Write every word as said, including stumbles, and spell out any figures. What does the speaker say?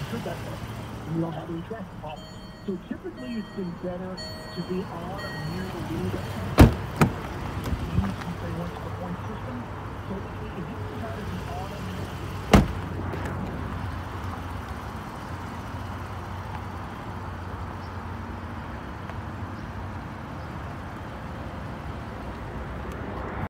sure that you don't have any traffic problems. So typically it's been better to be on or near the lead since they went to the point system. So if you decided to be on